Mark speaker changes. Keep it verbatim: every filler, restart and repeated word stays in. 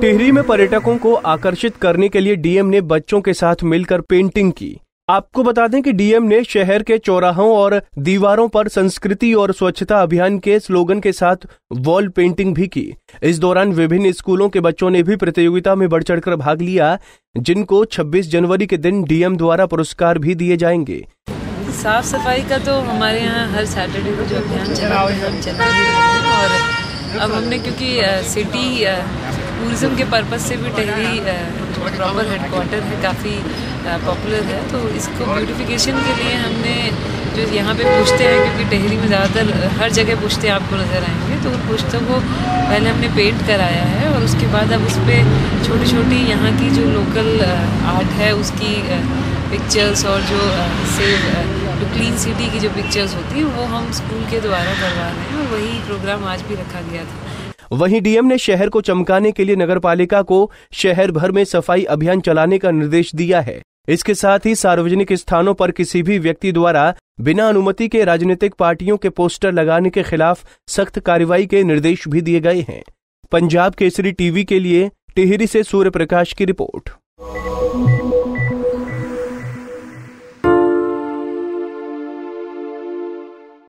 Speaker 1: टिहरी में पर्यटकों को आकर्षित करने के लिए डीएम ने बच्चों के साथ मिलकर पेंटिंग की। आपको बता दें कि डीएम ने शहर के चौराहों और दीवारों पर संस्कृति और स्वच्छता अभियान के स्लोगन के साथ वॉल पेंटिंग भी की। इस दौरान विभिन्न स्कूलों के बच्चों ने भी प्रतियोगिता में बढ़ चढ़कर भाग लिया, जिनको छब्बीस जनवरी के दिन डीएम द्वारा पुरस्कार भी दिए जाएंगे।
Speaker 2: साफ सफाई का तो हमारे यहाँ हर सैटरडे को जो अभियान चला हुआ है हम चला ही रहे हैं। और अब हमने क्योंकि सिटी टूरिज्म के पर्पज से भी टिहरी प्रॉपर हेडक्वार्टर है, काफ़ी पॉपुलर है, तो इसको ब्यूटिफिकेशन के लिए हमने जो यहाँ पे पूछते हैं, क्योंकि टिहरी में ज़्यादातर हर जगह पूछते आपको नज़र आएंगे, तो उन पूछतों को पहले हमने पेंट कराया है और उसके बाद अब उस पर छोटी छोटी यहाँ की जो लोकल आर्ट है उसकी पिक्चर्स और जो सेव जो क्लीन सिटी की जो पिक्चर्स होती है वो हम स्कूल के द्वारा करवा रहे हैं और वही प्रोग्राम आज भी रखा गया था।
Speaker 1: वहीं डीएम ने शहर को चमकाने के लिए नगरपालिका को शहर भर में सफाई अभियान चलाने का निर्देश दिया है। इसके साथ ही सार्वजनिक स्थानों पर किसी भी व्यक्ति द्वारा बिना अनुमति के राजनीतिक पार्टियों के पोस्टर लगाने के खिलाफ सख्त कार्रवाई के निर्देश भी दिए गए हैं। पंजाब केसरी टीवी के लिए टिहरी से सूर्य प्रकाश की रिपोर्ट।